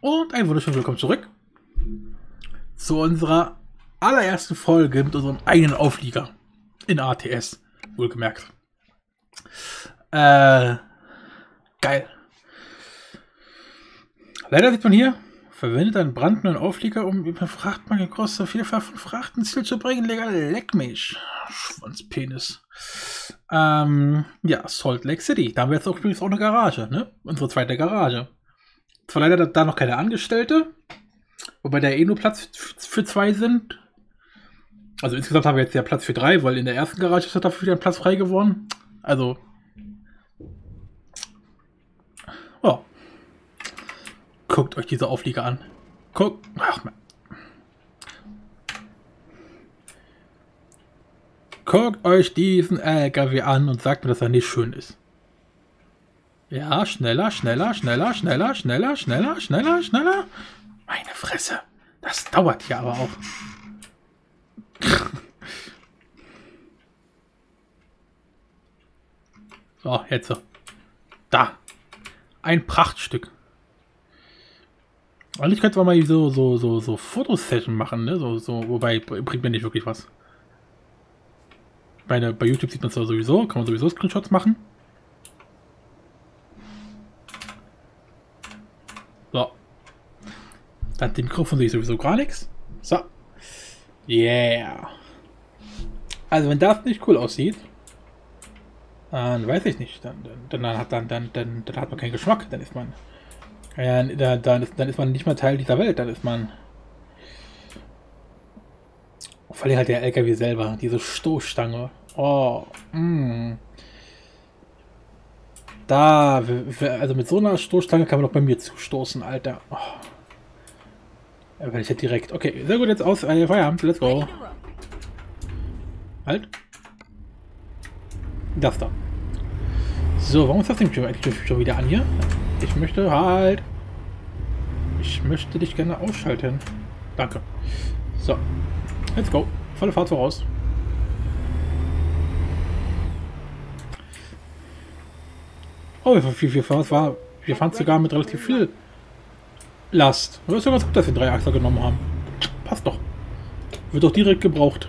Und ein wunderschönes Willkommen zurück zu unserer allerersten Folge mit unserem eigenen Auflieger in ATS, wohlgemerkt. Geil. Leider sieht man hier, verwendet einen brandneuen Auflieger, um über Frachtmangel große Vielfalt von Frachten ins Ziel zu bringen. Leck mich. Schwanzpenis. Ja, Salt Lake City. Da haben wir jetzt auch übrigens auch eine Garage, ne? Unsere zweite Garage. Zwar leider da noch keine Angestellte, wobei da eh nur Platz für 2 sind. Also insgesamt haben wir jetzt ja Platz für 3, weil in der ersten Garage ist dafür wieder ein Platz frei geworden. Also, oh. Guckt euch diese Auflieger an. Guckt euch diesen LKW an und sagt mir, dass er nicht schön ist. Ja, schneller. Meine Fresse. Das dauert hier aber auch. So, jetzt so. Da. Ein Prachtstück. Eigentlich könnte man mal so Fotosession machen, ne? Wobei, bringt mir nicht wirklich was. Bei YouTube sieht man es ja sowieso, kann man sowieso Screenshots machen. So. Dann dem Mikrofon sehe ich sowieso gar nichts. So. Yeah. Also wenn das nicht cool aussieht, dann weiß ich nicht. Dann hat man keinen Geschmack. Dann ist man. Ja, dann ist man nicht mehr Teil dieser Welt. Dann ist man. Vor allem halt der LKW selber. Diese Stoßstange. Oh. Da. Also mit so einer Stoßstange kann man doch bei mir zustoßen, Alter. Oh. Ja, weil ich hätte direkt. Okay, sehr gut, jetzt aus. Feierabend. Let's go. Halt. Das da. So, warum ist das denn eigentlich schon wieder an hier? Ich möchte halt. Ich möchte dich gerne ausschalten. Danke. So. Let's go. Volle Fahrt voraus. Oh, wir fahren sogar mit relativ viel Last. Das ist ja ganz gut, dass wir 3 Achser genommen haben. Passt doch. Wird doch direkt gebraucht.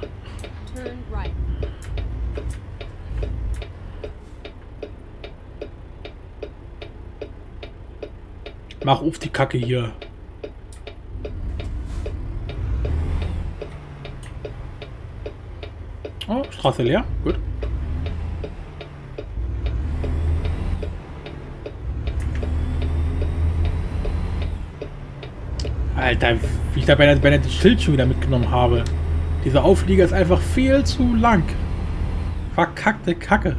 Mach auf die Kacke hier. Oh, Straße leer. Gut. Alter, wie ich da bei das Schild schon wieder mitgenommen habe. Dieser Auflieger ist einfach viel zu lang. Verkackte Kacke.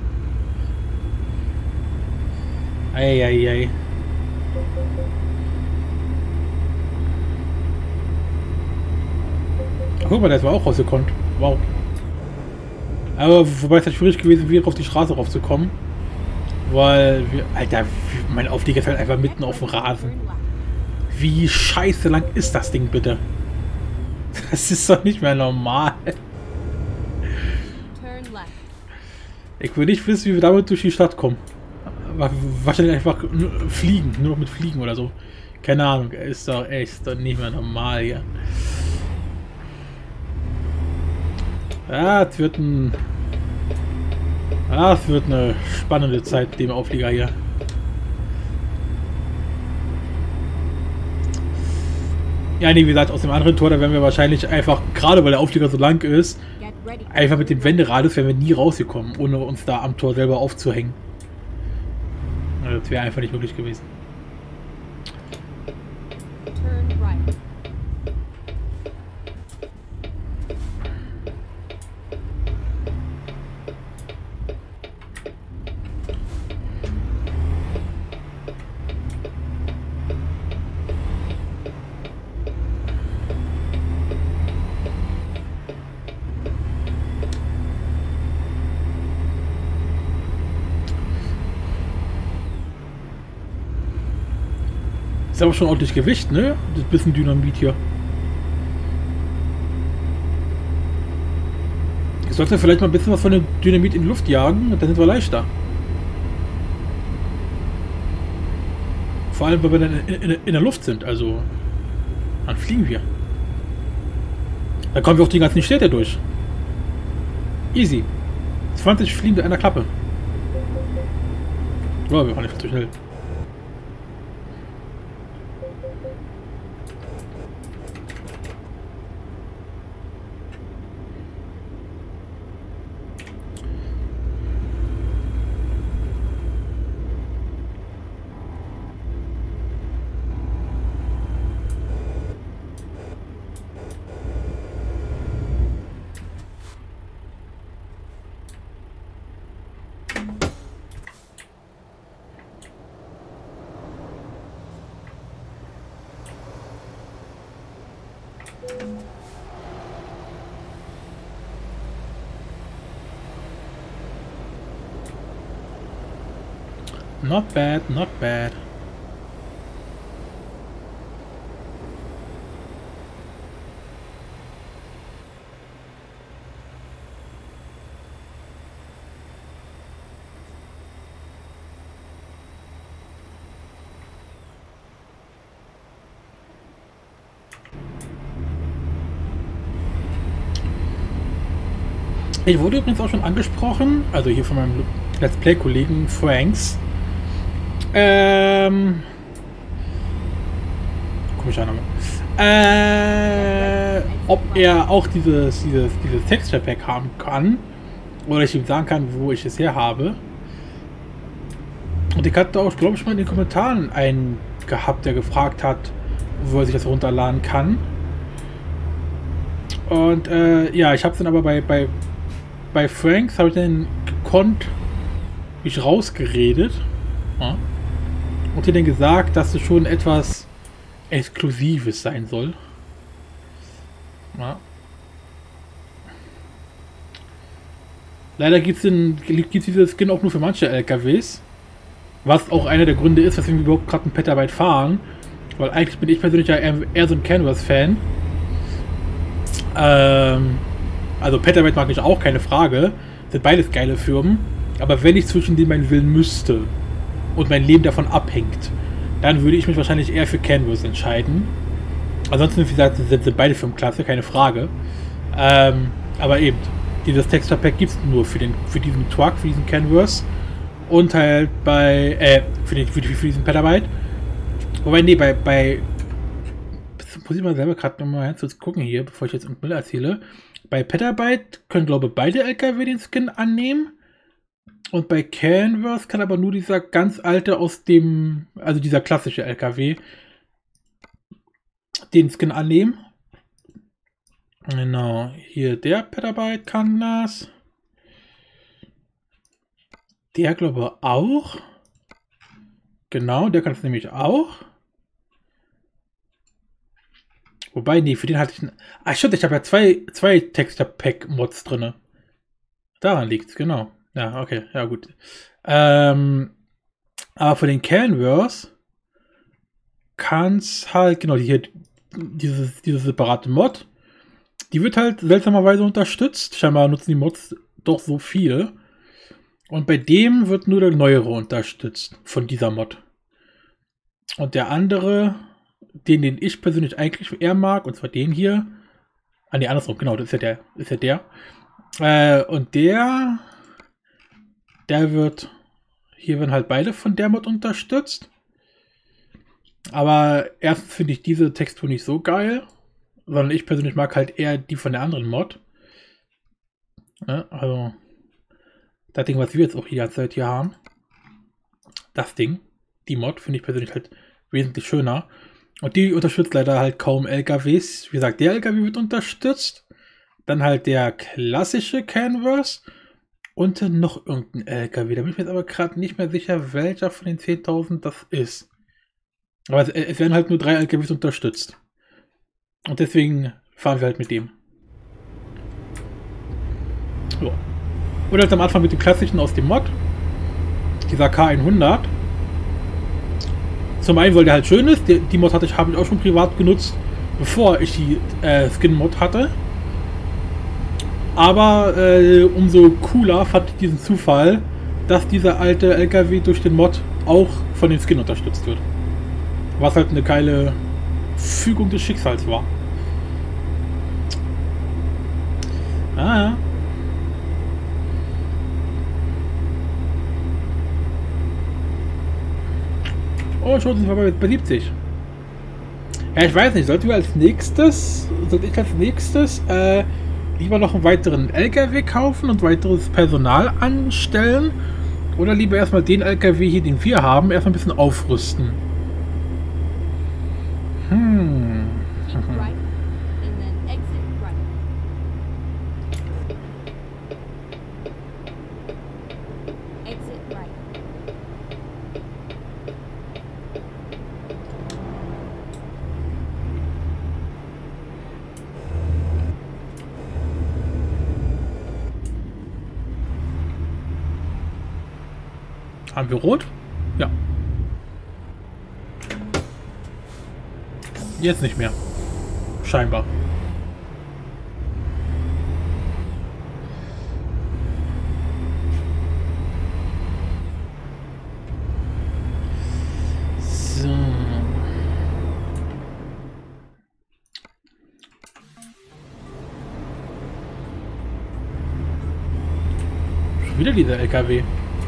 Eieiei. Guck mal, das war auch rausgekommen. Wow. Aber wobei es halt schwierig gewesen wäre, auf die Straße raufzukommen. Weil Alter, mein Auflieger ist halt einfach mitten auf dem Rasen. Wie scheiße lang ist das Ding bitte? Das ist doch nicht mehr normal. Ich will nicht wissen, wie wir damit durch die Stadt kommen. Wahrscheinlich einfach fliegen, nur noch mit Fliegen oder so. Keine Ahnung, ist doch echt nicht mehr normal hier. Ja, es wird eine spannende Zeit mit dem Auflieger hier. Ja, nee, wie gesagt, aus dem anderen Tor, da werden wir wahrscheinlich einfach, gerade weil der Auflieger so lang ist, einfach mit dem Wenderadius wären wir nie rausgekommen, ohne uns da am Tor selber aufzuhängen. Also das wäre einfach nicht möglich gewesen. Ist aber schon ordentlich Gewicht, ne? Das bisschen Dynamit hier. Ich sollte vielleicht mal ein bisschen was von dem Dynamit in die Luft jagen und dann sind wir leichter. Vor allem, weil wir dann in der Luft sind, also dann fliegen wir. Da kommen wir auch die ganzen Städte durch. Easy. 20 fliegen mit einer Klappe. Oh, wir fahren nicht zu schnell. Not bad, not bad. Ich wurde übrigens auch schon angesprochen, also hier von meinem Let's Play-Kollegen Franks. Komischer Name. Ob er auch dieses Texture Pack haben kann. Oder ich ihm sagen kann, wo ich es her habe. Und ich hatte auch, glaube ich, mal in den Kommentaren einen gehabt, der gefragt hat, wo er sich das runterladen kann. Und ja, ich habe es dann aber bei Franks habe ich dann gekonnt mich rausgeredet. Ja. Und dir dann gesagt, dass es schon etwas Exklusives sein soll. Ja. Leider gibt es diese Skin auch nur für manche LKWs. Was auch einer der Gründe ist, weswegen wir überhaupt gerade ein Petabyte fahren. Weil eigentlich bin ich persönlich ja eher so ein Canvas-Fan. Also Petabyte mag ich auch, keine Frage. Sind beides geile Firmen. Aber wenn ich zwischen denen meinen wählen müsste und mein Leben davon abhängt, dann würde ich mich wahrscheinlich eher für Canvas entscheiden. Ansonsten, wie gesagt, sind beide Firmen klasse, keine Frage. Aber eben, dieses Texture Pack gibt es nur für diesen Truck, für diesen Canvas. Und halt für diesen Petabyte. Wobei, nee, muss ich mal selber gerade nochmal ganz kurz gucken hier, bevor ich jetzt einen Müll erzähle. Bei Petabyte können, glaube ich, beide LKW den Skin annehmen. Und bei Canvas kann aber nur dieser ganz alte also dieser klassische LKW den Skin annehmen. Genau, hier der Petabyte kann das. Der glaube ich auch. Genau, der kann es nämlich auch. Wobei, nee, für den hatte ich... Ah, stimmt, ich habe ja zwei Texture Pack Mods drin. Daran liegt es, genau. Ja, okay, ja gut. Aber für den Canvas kann es halt, genau, hier diese separate Mod, die wird halt seltsamerweise unterstützt. Scheinbar nutzen die Mods doch so viel. Und bei dem wird nur der neuere unterstützt von dieser Mod. Und der andere, den ich persönlich eigentlich eher mag, und zwar den hier. Ah, ne, andersrum, genau, das ist ja der. Und der wird, hier werden halt beide von der Mod unterstützt. Aber erstens finde ich diese Textur nicht so geil, sondern ich persönlich mag halt eher die von der anderen Mod. Ja, also, das Ding, was wir jetzt auch die ganze Zeit hier haben, das Ding, die Mod, finde ich persönlich halt wesentlich schöner. Und die unterstützt leider halt kaum LKWs. Wie gesagt, der LKW wird unterstützt. Dann halt der klassische Canvas. Und noch irgendein LKW. Da bin ich mir jetzt aber gerade nicht mehr sicher, welcher von den 10.000 das ist. Aber es werden halt nur 3 LKWs unterstützt. Und deswegen fahren wir halt mit dem. So. Und halt am Anfang mit dem klassischen aus dem Mod. Dieser K100. Zum einen, weil der halt schön ist. Die Mod habe ich auch schon privat genutzt, bevor ich die Skin-Mod hatte. Aber umso cooler fand ich diesen Zufall, dass dieser alte LKW durch den Mod auch von den Skin unterstützt wird. Was halt eine geile Fügung des Schicksals war. Ah ja. Oh, schon sind wir bei 70. Ja, ich weiß nicht, sollte ich als nächstes lieber noch einen weiteren LKW kaufen und weiteres Personal anstellen? Oder lieber erstmal den LKW hier, den wir haben, erstmal ein bisschen aufrüsten? Haben wir rot? Ja. Jetzt nicht mehr. Scheinbar. So. Schon wieder dieser LKW.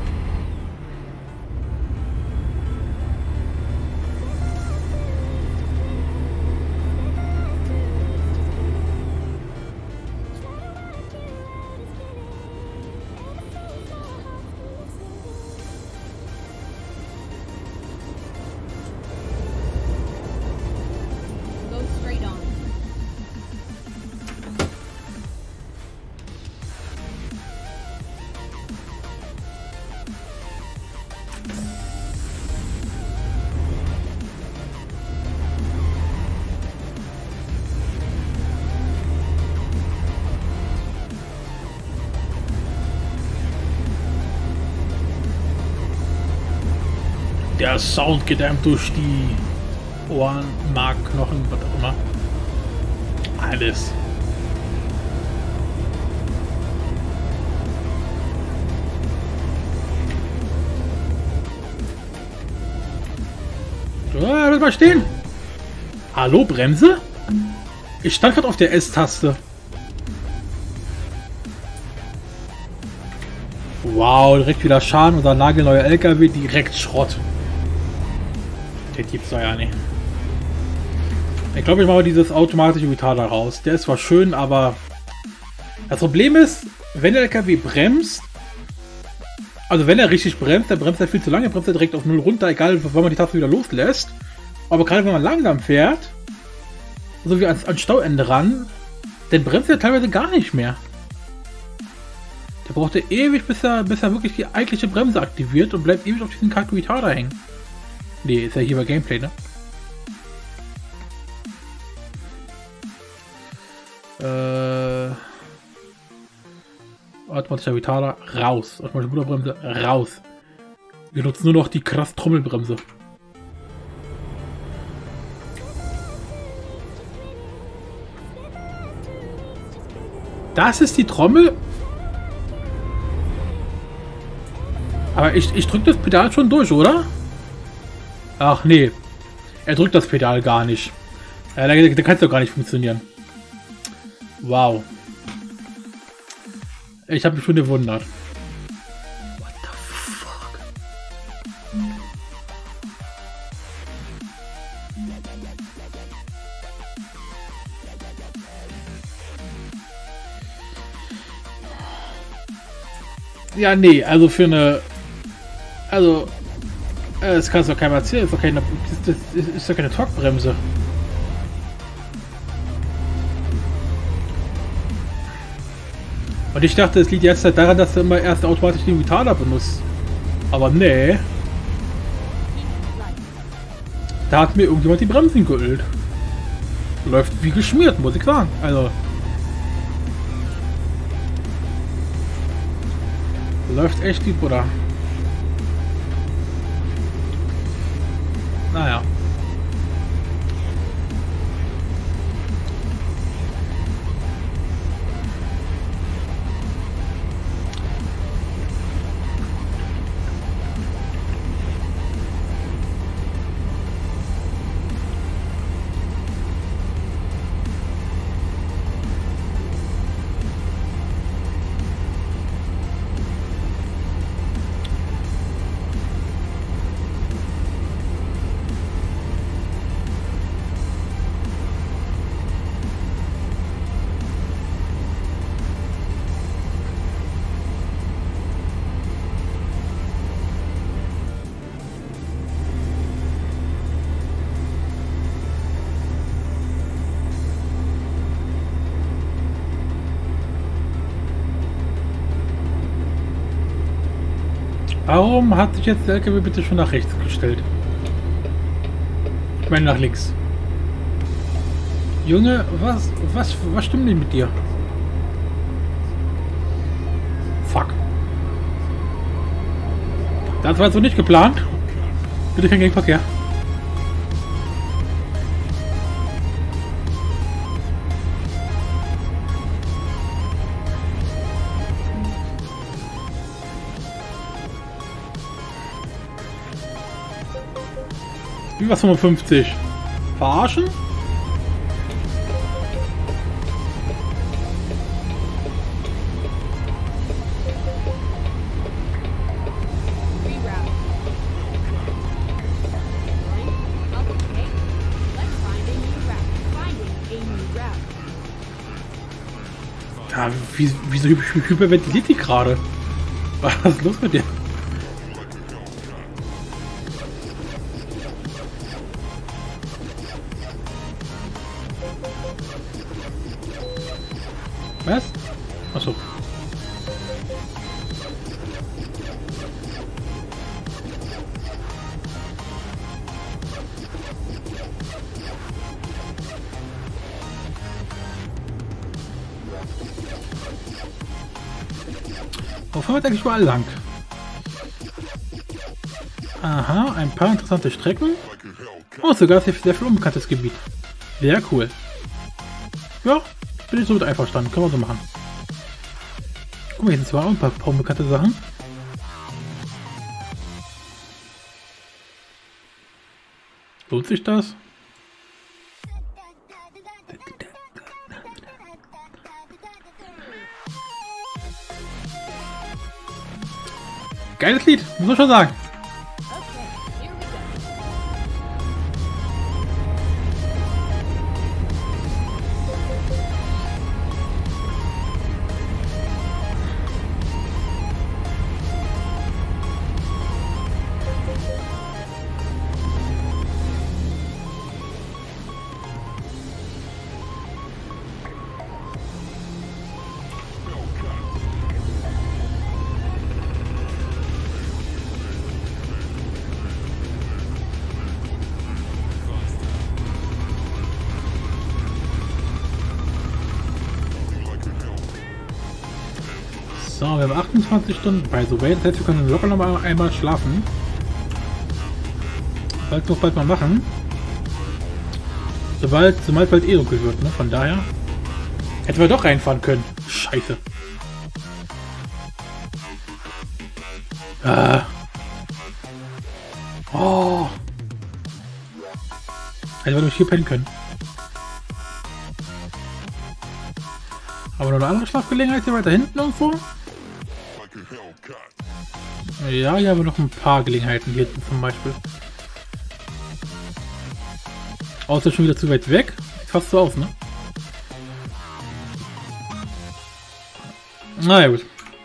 Der Sound geht einem durch die Ohren, Mark, Knochen, was auch immer. Alles. Lass mal stehen. Hallo, Bremse? Ich stand gerade auf der S-Taste. Wow, direkt wieder Schaden. Unser nagelneuer LKW, direkt Schrott. Der gibt's doch ja nicht. Ich glaube, ich mache dieses automatische Retarder raus. Der ist zwar schön, aber das Problem ist, wenn der LKW bremst, also wenn er richtig bremst, dann bremst er viel zu lange, bremst er direkt auf 0 runter, egal wann man die Taste wieder loslässt. Aber gerade wenn man langsam fährt, so wie ans Stauende ran, dann bremst er teilweise gar nicht mehr. Der brauchte ewig, bis er wirklich die eigentliche Bremse aktiviert und bleibt ewig auf diesen Retarder hängen. Nee, ist ja hier bei Gameplay, ne? Automatischer Retarder, raus. Automatische Motorbremse, raus. Wir nutzen nur noch die krass Trommelbremse. Das ist die Trommel. Aber ich drücke das Pedal schon durch, oder? Ach nee. Er drückt das Pedal gar nicht. Da kann es doch gar nicht funktionieren. Wow. Ich habe mich schon gewundert. What the fuck? Ja, nee, also für eine... Also... Das kannst du doch keinem erzählen. Das ist doch keine Torquebremse. Und ich dachte, es liegt jetzt halt daran, dass du immer erst automatisch den Retarder benutzt. Aber nee. Da hat mir irgendjemand die Bremsen geölt. Läuft wie geschmiert, muss ich sagen. Also. Läuft echt wie Butter. Naja. Warum hat sich jetzt der LKW bitte schon nach rechts gestellt? Ich meine nach links. Junge, was stimmt denn mit dir? Fuck. Das war so nicht geplant. Bitte kein Gegenverkehr. Über 55. Verarschen? Ja, wieso hyperventiliert die gerade? Was ist los mit dir? Was? Achso. Wo fahren wir eigentlich überall lang? Aha, ein paar interessante Strecken. Oh, sogar sehr viel unbekanntes Gebiet. Sehr cool. Ja, bin ich so mit einverstanden. Können wir so machen. Guck mal, hier sind zwar auch ein paar unbekannte Sachen. Lohnt sich das? Geiles Lied, muss man schon sagen. So, wir haben 28 Stunden bei so weit. Das heißt, wir können locker noch einmal schlafen. Bald noch bald mal machen. Sobald bald eh dunkel wird, ne? Von daher hätten wir doch reinfahren können. Scheiße. Oh. Hätten wir durch hier pennen können. Aber noch eine andere Schlafgelegenheit hier weiter hinten irgendwo? Ja, hier haben wir noch ein paar Gelegenheiten hier hinten zum Beispiel. Außer schon wieder zu weit weg. Sieht fast so aus, ne? Na ja, gut.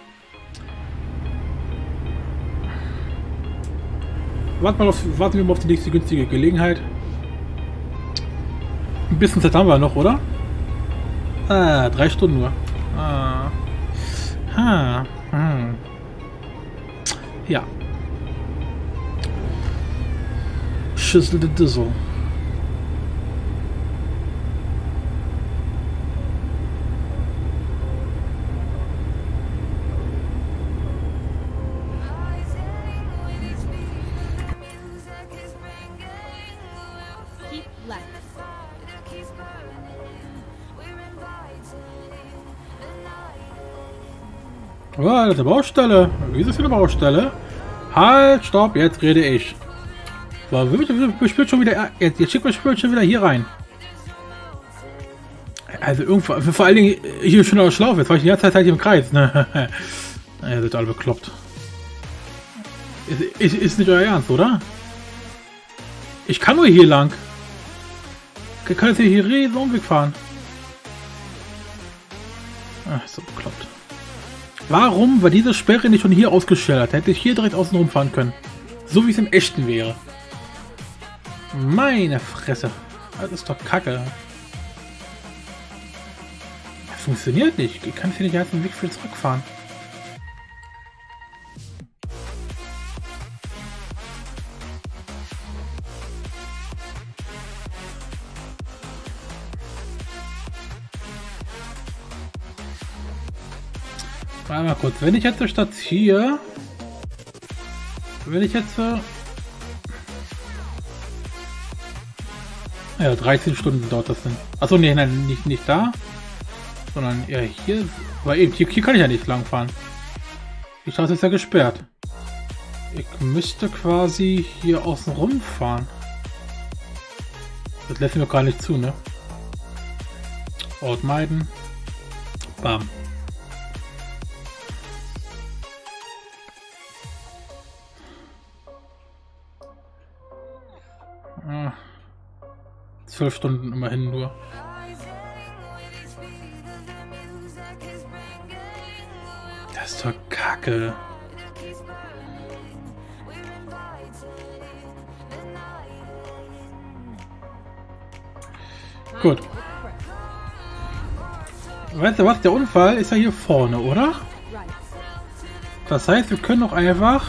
Warten wir mal auf die nächste günstige Gelegenheit. Ein bisschen Zeit haben wir noch, oder? 3 Stunden nur. Ja. Schüssel de Düssel. Oh, das ist eine Baustelle. Wie ist das für eine Baustelle? Halt, stopp, jetzt rede ich. So, wir spürt schon wieder. Jetzt schickt man schon wieder hier rein. Also irgendwo, vor allen Dingen hier schon aus Schlaufe. Jetzt war ich die ganze Zeit hier im Kreis. Ne? Ihr seid alle bekloppt. Ist nicht euer Ernst, oder? Ich kann nur hier lang. Ich kann jetzt hier riesen Umweg fahren. Ach, so bekloppt. Warum war diese Sperre nicht schon hier ausgeschildert? Hätte ich hier direkt außen rumfahren können. So wie es im Echten wäre. Meine Fresse. Das ist doch Kacke. Das funktioniert nicht. Ich kann hier nicht den ganzen Weg für zurückfahren. Warte mal kurz. Wenn ich jetzt statt hier... Wenn ich jetzt... Ja, 13 Stunden dauert das denn. Achso, nee, nein, nicht da. Sondern ja hier. Aber eben, hier kann ich ja nicht lang fahren. Die Straße ist ja gesperrt. Ich müsste quasi hier außen rum fahren. Das lässt mir gar nicht zu, ne? Ort meiden. Bam. Ah. 12 Stunden immerhin nur. Das ist doch Kacke. Gut. Weißt du was? Der Unfall ist ja hier vorne, oder? Das heißt, wir können doch einfach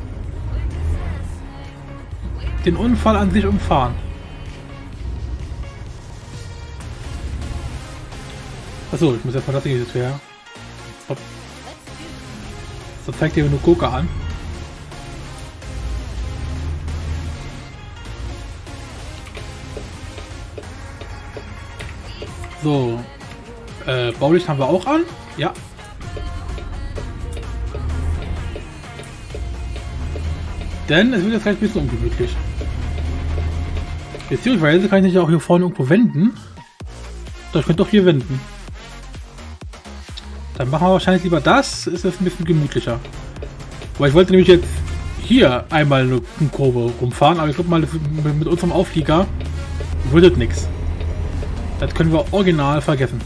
den Unfall an sich umfahren. Achso, ich muss jetzt mal das hier her. So zeigt ihr nur Gurke an. So. Blaulicht haben wir auch an. Ja. Denn es wird jetzt gleich ein bisschen ungemütlich. Beziehungsweise kann ich nicht auch hier vorne irgendwo wenden. Doch, ich könnte doch hier wenden. Dann machen wir wahrscheinlich lieber das. Ist das ein bisschen gemütlicher. Aber ich wollte nämlich jetzt hier einmal eine Kurve rumfahren. Aber ich glaube mal, mit unserem Auflieger würde das nichts. Das können wir original vergessen.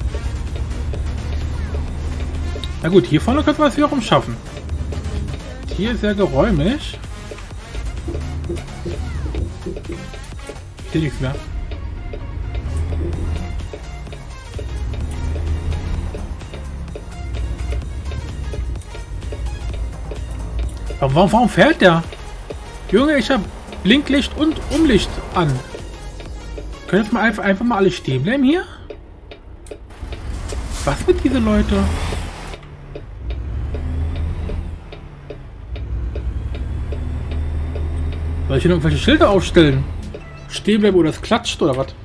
Na gut, hier vorne können wir es wiederum schaffen. Hier ist sehr geräumig. Ich sehe nichts mehr. Aber warum fährt der? Junge, ich habe Blinklicht und Umlicht an. Können jetzt mal einfach mal alle stehen bleiben hier? Was mit diese Leute? Soll ich hier irgendwelche Schilder aufstellen? Stehen bleiben oder es klatscht oder was?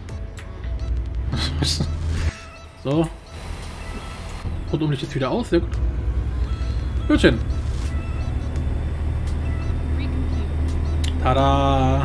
So. Rundumlicht ist wieder aus. Sehr gut. Gutchen. Tada!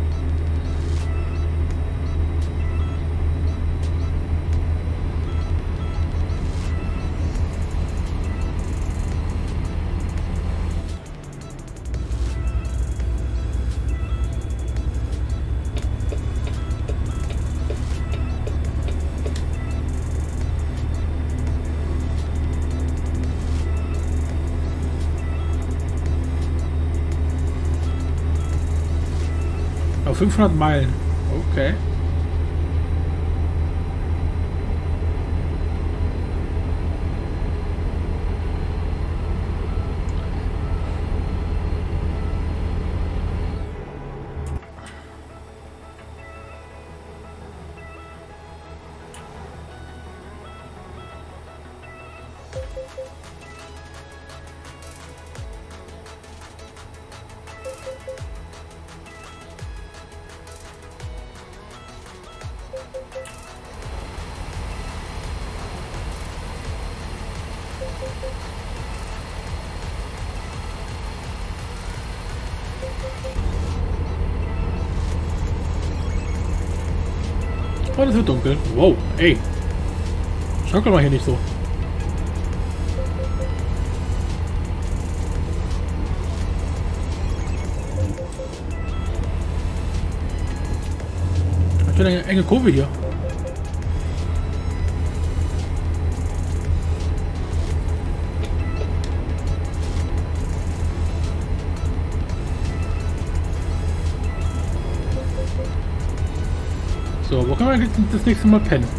Auf 500 Meilen. Okay. Oh, das wird dunkel. Wow, ey. Schaukel mal hier nicht so. Ich habe eine enge Kurve hier. So, wo können wir jetzt das nächste Mal pennen?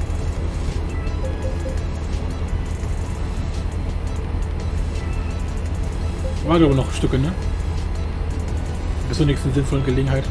War glaube ich noch Stücke, ne? Bis zur nächsten sinnvollen Gelegenheit.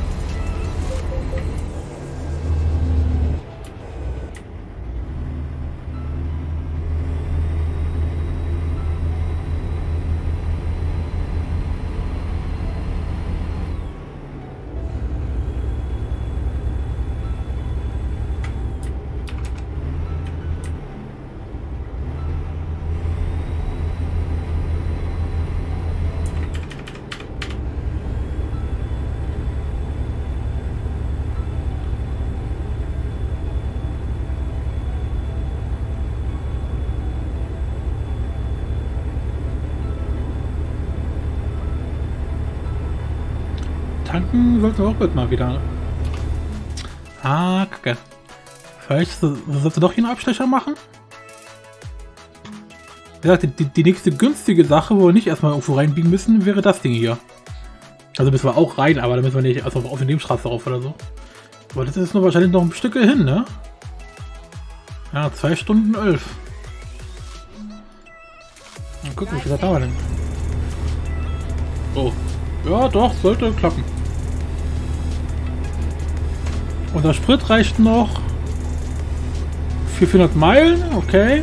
tanken sollten wir auch bald mal wieder. Ah, kacke. Vielleicht sollst du doch hier einen Abstecher machen? Wie gesagt, die nächste günstige Sache, wo wir nicht erstmal irgendwo reinbiegen müssen, wäre das Ding hier. Also müssen wir auch rein, aber da müssen wir nicht also auf die Nebenstraße rauf oder so. Aber das ist nur wahrscheinlich noch ein Stück hin, ne? Ja, 2 Stunden 11. Mal gucken, wie viel dauert denn? Oh. Ja, doch, sollte klappen. Und der Sprit reicht noch für 400 Meilen, okay.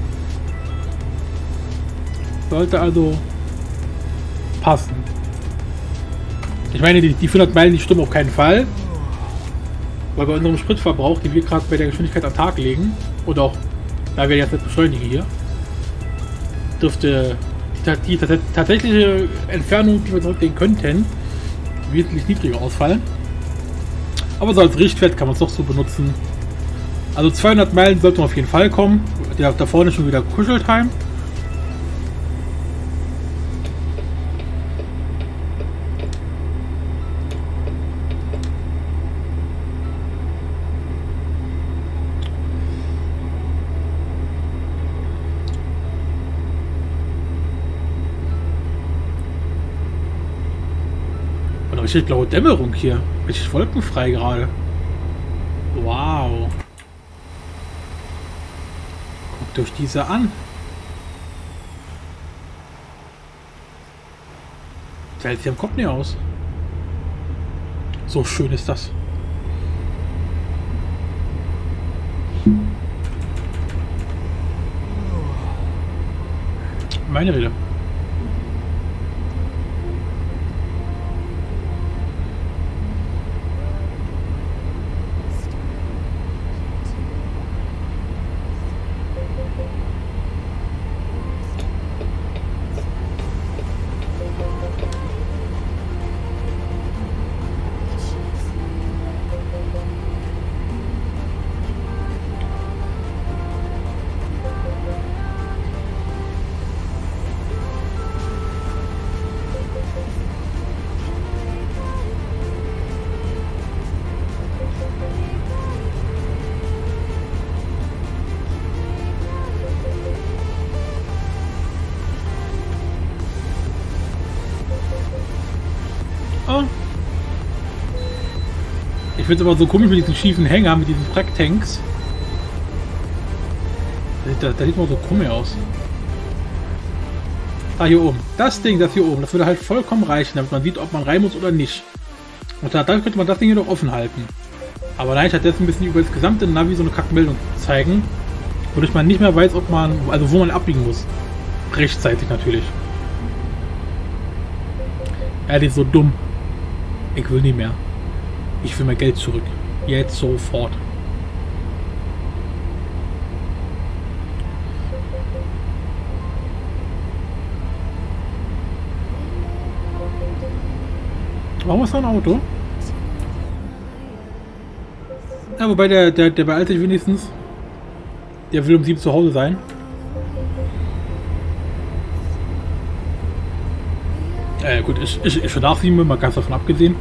Sollte also passen. Ich meine, die 400 Meilen, die stimmen auf keinen Fall. Weil bei unserem Spritverbrauch, den wir gerade bei der Geschwindigkeit am Tag legen, und auch da wir jetzt beschleunigen hier, dürfte die tatsächliche Entfernung, die wir zurücklegen könnten, wesentlich niedriger ausfallen. Aber so als Richtwert kann man es doch so benutzen. Also 200 Meilen sollten auf jeden Fall kommen. Da vorne ist schon wieder Kuscheltime. Richtig blaue Dämmerung hier. Richtig wolkenfrei gerade. Wow. Guckt euch diese an. Der hält sich am Kopf nicht aus. So schön ist das. Meine Rede. Ich finde es aber so komisch mit diesen schiefen Hänger, mit diesen Fracktanks. Da sieht man so krumm aus. Ah, hier oben. Das Ding, das hier oben, das würde halt vollkommen reichen, damit man sieht, ob man rein muss oder nicht. Und dann könnte man das Ding hier noch offen halten. Aber nein, stattdessen ein bisschen über das gesamte Navi so eine Kackmeldung zeigen, wodurch man nicht mehr weiß, ob man, also wo man abbiegen muss. Rechtzeitig natürlich. Ja, die ist so dumm. Ich will nicht mehr. Ich will mein Geld zurück. Jetzt sofort. Warum ist da ein Auto? Ja, wobei der beeilt sich wenigstens. Der will um 7 zu Hause sein. Gut, ich schon nach 7, mal ganz davon abgesehen.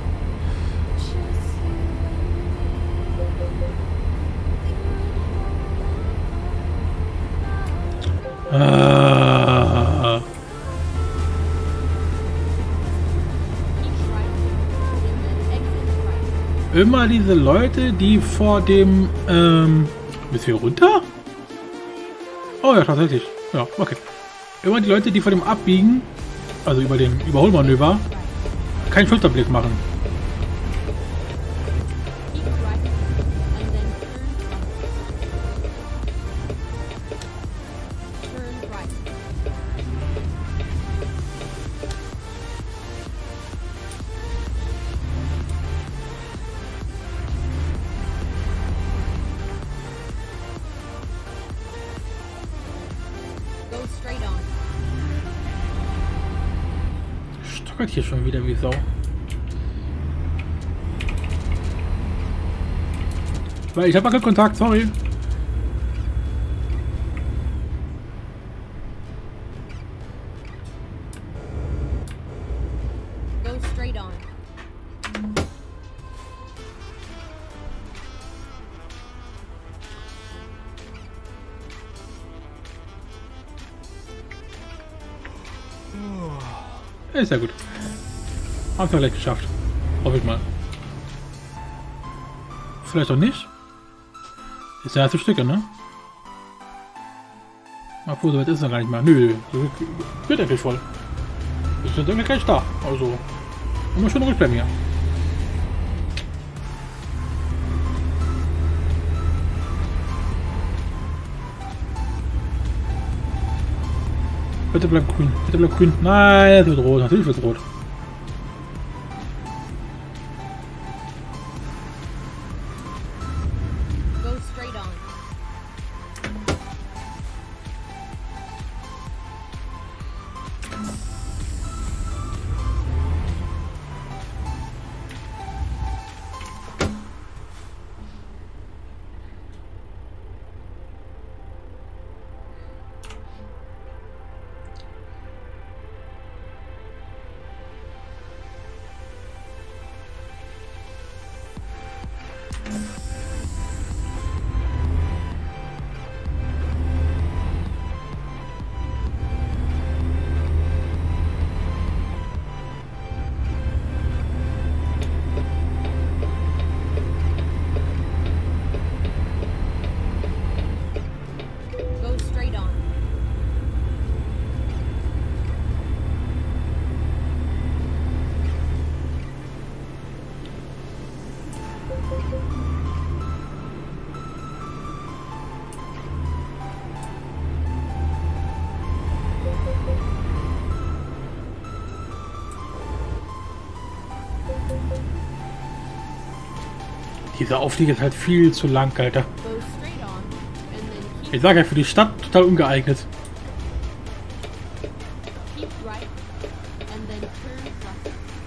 Immer diese Leute, die vor dem... Müssen wir runter? Oh ja, tatsächlich. Ja, okay. Immer die Leute, die vor dem Abbiegen, also über dem Überholmanöver, keinen Schulterblick machen. Stockert hier schon wieder wie Sau. Weil ich habe Wackelkontakt, sorry. Go straight on. Ja, sehr gut. Haben wir gleich geschafft. Hoffe ich mal. Vielleicht auch nicht. Ist ja erste Stücke, ne? Obwohl, so weit ist es ja gar nicht mehr. Nö, wird eigentlich voll. Wir sind eigentlich gleich da. Also, haben wir schon Rückbleiben hier. Bitte bleib grün. Bitte bleib grün. Nein, es wird rot. Natürlich wird es rot. Go straight on. Go straight on. Dieser Aufstieg ist halt viel zu lang, Alter. Go straight on. And then Ich sage ja, für die Stadt total ungeeignet. keep right. And then turn left.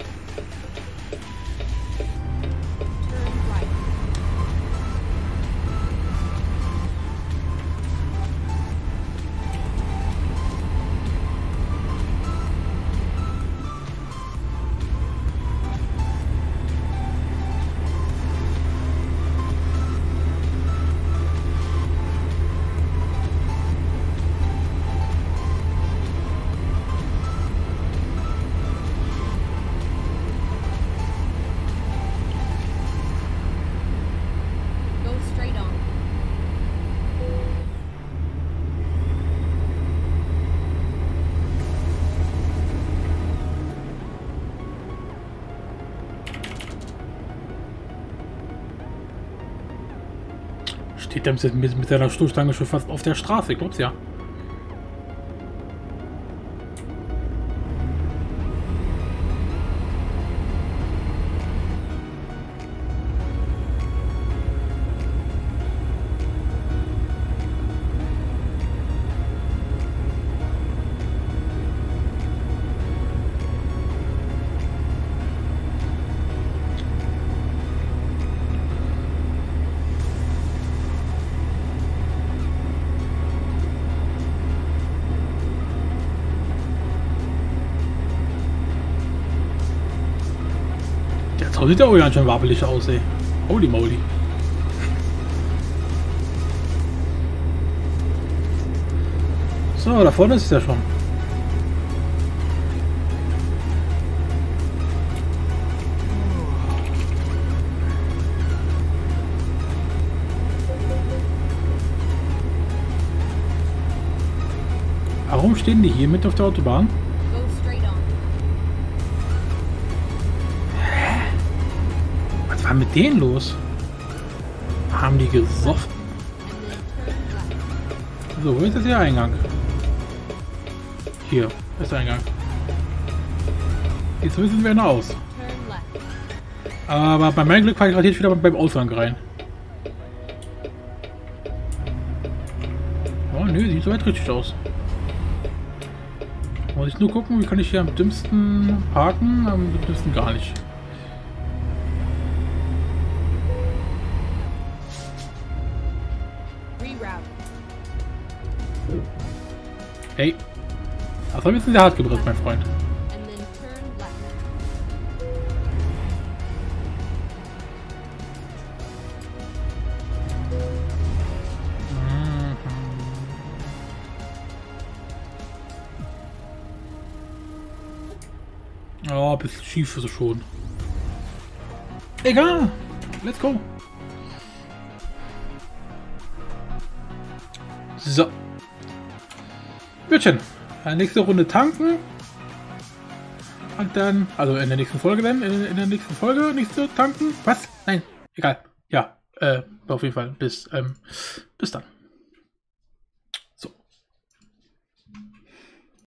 Turn right. Go straight on. Steht der mit seiner Stoßstange schon fast auf der Straße, glaubst ja. So sieht der auch ganz schön wabbelig aus, ey. Holy moly. So, da vorne ist es ja schon. Warum stehen die hier mit auf der Autobahn? Go straight on. Was war mit denen los? Haben die gesoffen? And then turn left. So, wo ist jetzt der Eingang? Hier ist der Eingang. Jetzt müssen wir noch aus. Turn left. Aber bei meinem Glück fahre ich gerade jetzt wieder beim Ausgang rein. Oh nö, sieht soweit richtig aus. Muss ich nur gucken, wie kann ich hier am dümmsten parken? Am dümmsten gar nicht. Reroute. Hey. Das habe ich jetzt sehr hart gedrückt, mein Freund. And then turn left. ein bisschen schief ist es schon. Egal. Let's go. So. Gutchen. Nächste Runde tanken. Und dann, also in der nächsten Folge dann, in der nächsten Folge nächste tanken. Was? Nein, egal. Ja, auf jeden Fall. Bis dann.